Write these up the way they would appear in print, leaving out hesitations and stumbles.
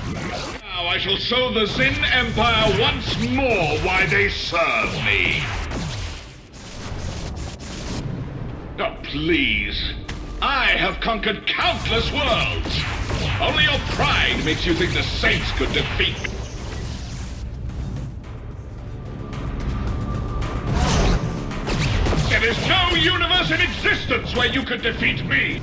Now I shall show the Xin Empire once more why they serve me. Oh, please. I have conquered countless worlds. Only your pride makes you think the Saints could defeat me. There is no universe in existence where you could defeat me.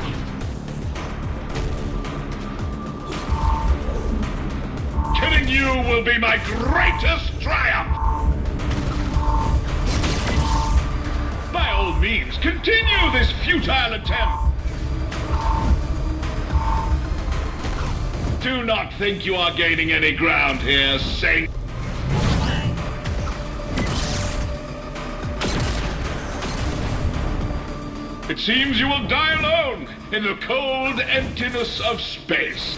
Killing you will be my greatest triumph. By all means, continue this futile attempt. Do not think you are gaining any ground here, Saint. It seems you will die alone in the cold emptiness of space.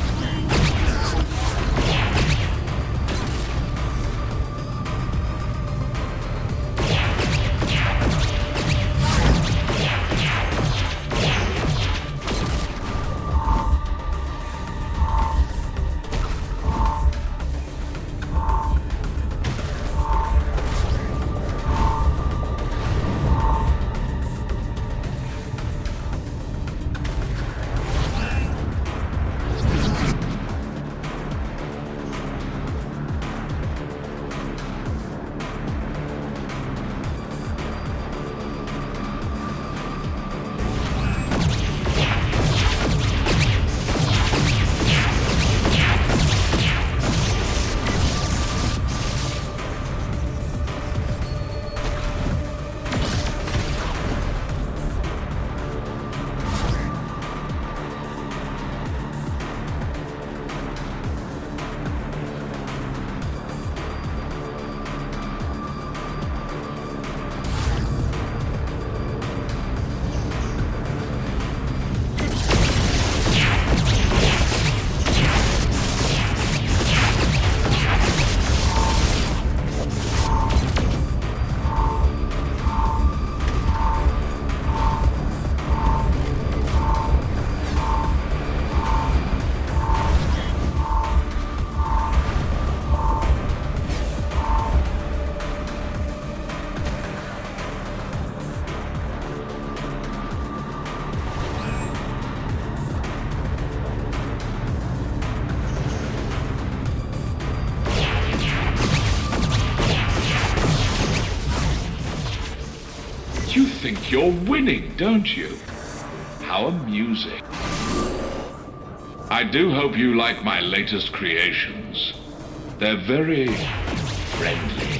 You think you're winning, don't you? How amusing. I do hope you like my latest creations. They're very friendly.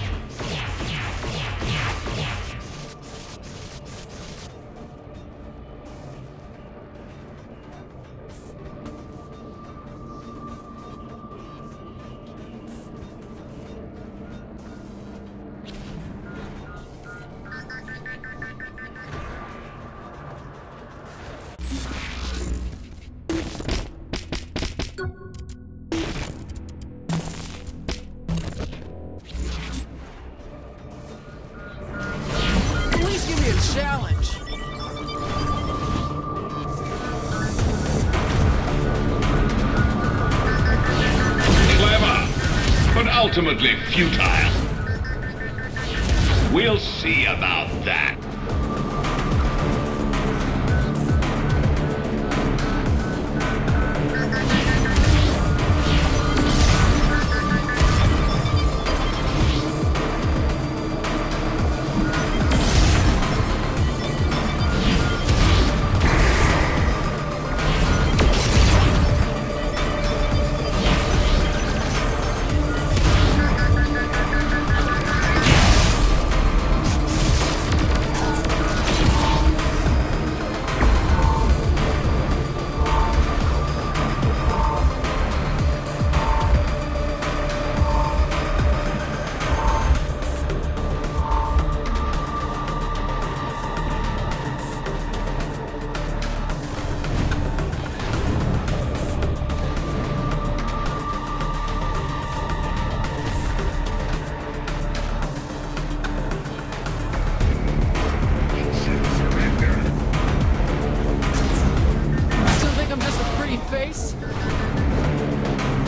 Challenge. Clever, but ultimately futile. We'll see about that. Face?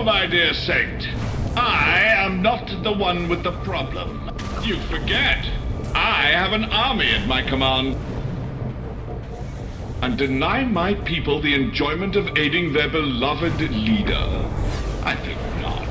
No, my dear saint. I am not the one with the problem. You forget. I have an army at my command. And deny my people the enjoyment of aiding their beloved leader? I think not.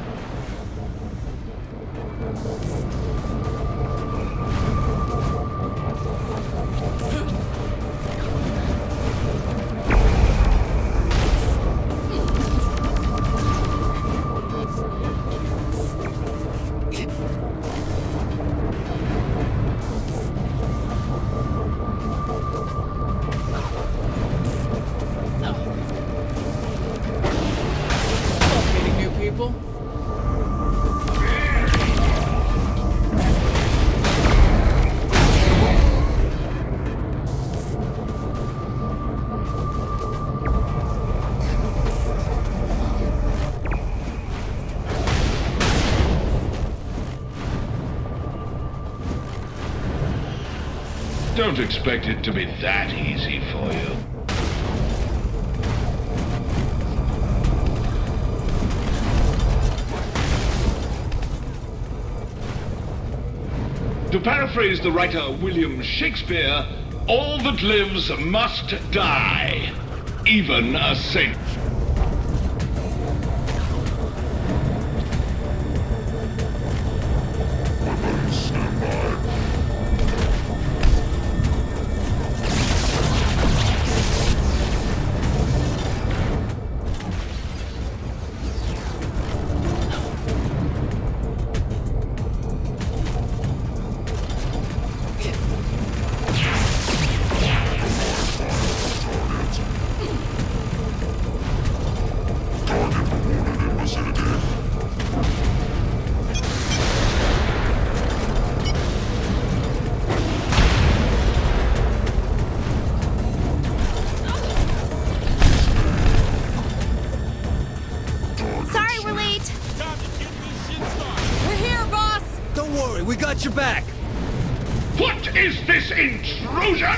Don't expect it to be that easy for you. To paraphrase the writer William Shakespeare, all that lives must die, even a saint. We got your back! What is this intrusion?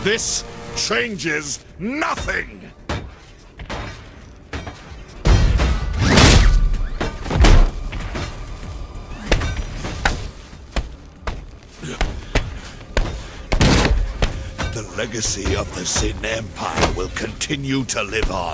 This changes nothing! The legacy of the Sin Empire will continue to live on.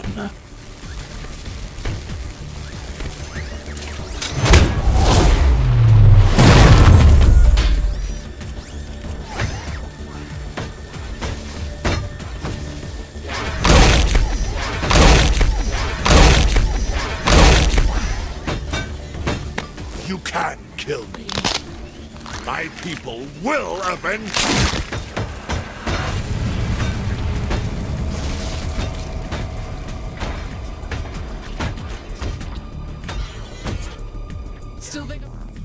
You can kill me. My people will avenge you. Still think...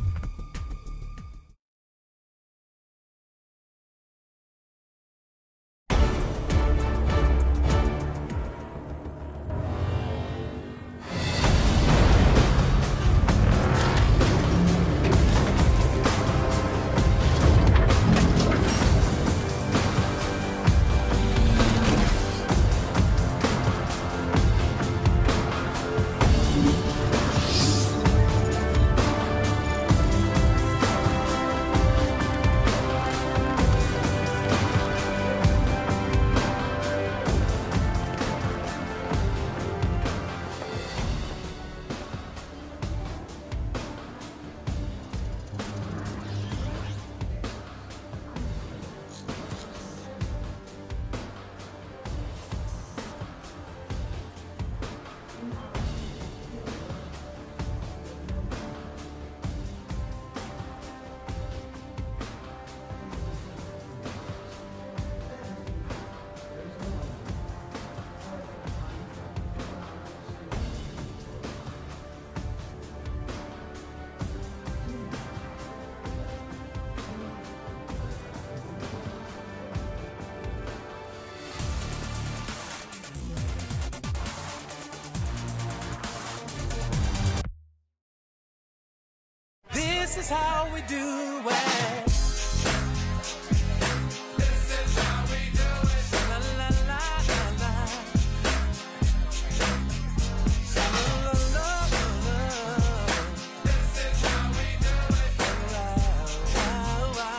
This is how we do it. This is how we do it. La la la la la. La la la la. This is how we do it. Wow, wow,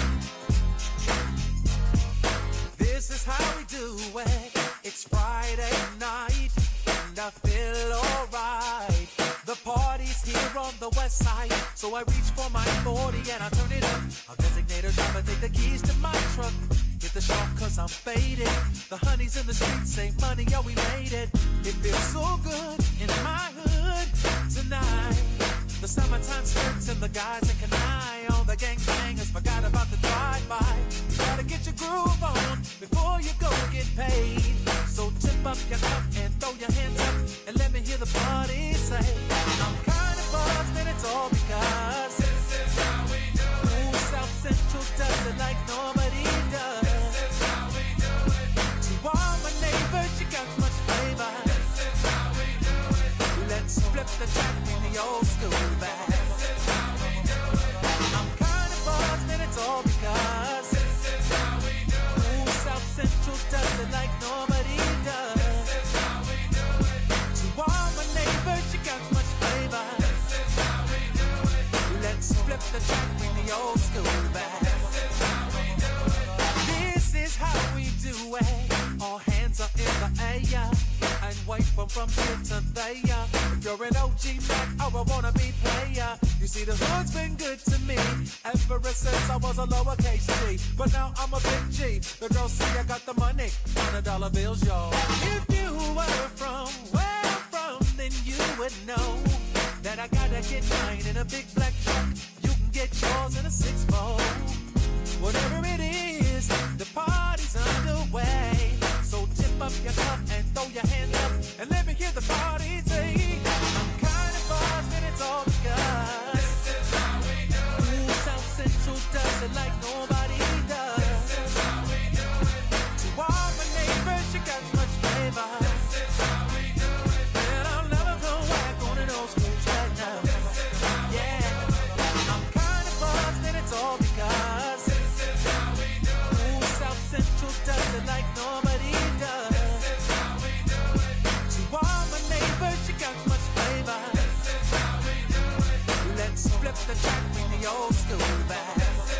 wow. This is how we do it. It's Friday night and I feel alright. The party's here on the west side, so I reach for my 40 and I turn it up. I'll designate a driver, take the keys to my truck. Hit the shop cause I'm faded. The honeys in the streets say money, yo, we made it. It feels so good in my hood tonight. The summertime skirts and the guys in Kanai. All the gangbangers forgot about the drive-by. You gotta get your groove on before you go get paid. So tip up your cup and throw your hands up and let me hear the party say, I'm kind of buzzed and it's all because this is how we do it. Ooh, South Central does it like nobody does. This is how we do it. To all my neighbors, you got much flavor. This is how we do it. Let's flip the track in the old school back. This is how we do it. I'm kind of buzzed and it's all because this is how we do it. Ooh, South Central does it like nobody does. This is how we do it. To all my neighbors, you got much flavor. This is how we do it. Let's flip the track in the old school back. This is how we do it. This is how we do it. All hands are in the air and wait from here to there. If you're an OG Mac or a wannabe player, you see the hood's been good to me ever since I was a lowercase G. But now I'm a big G. The girls say I got the money, $100 bills, y'all. If you were from where I'm from, then you would know that I gotta get mine in a big black truck. You can get yours in a 6-4. Whatever it is, the party's underway. So tip up your cup and throw your hands up and let me hear the party say, I'm kind of buzzed and it's all because this is how we do it. Ooh, South Central does it like nobody does. This is how we do it. To all my neighbors, you got much flavor. This is how we do it. And I'll never go back on an old school track now. This is how we do it. I'm kind of buzzed and it's all because this is how we do it. Ooh, South Central does it the track, bring the old school back.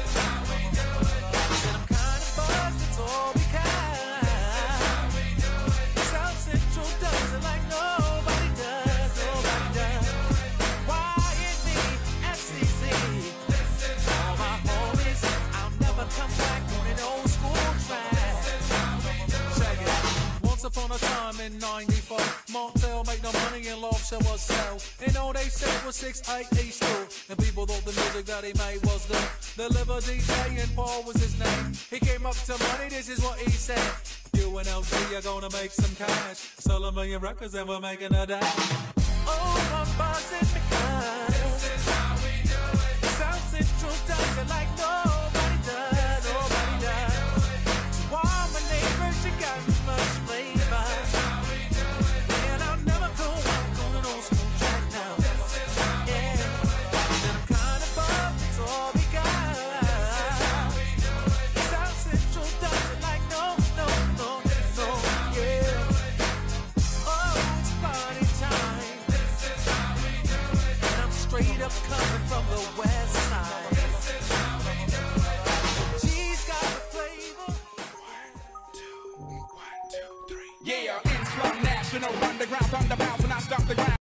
Said I'm kinda buzzed, it's all we can. South Central does it like nobody does, nobody does. YNB, FCC, all my homies, I'll never come back on an old school track. Check it. Once upon a time in 94, Montel made no money and Love Show was sell. And all they said was 6'8" East School. And people thought the music that he made was good. The Liver DJ and Paul was his name. He came up to money, this is what he said. You and LG are gonna make some cash. Sell 1 million records and we're making a dash. Oh, I'm buzzing because this is how we do it. South Central does it like nobody does, nobody does. To all my neighbors, you got much flavor. And I'll never go out on an old school track now. Yeah, and I'm kinda buzzed, it's all we got. South Central does it like no, no, no, no, yeah. Oh, it's party time. And I'm straight up coming from the west side.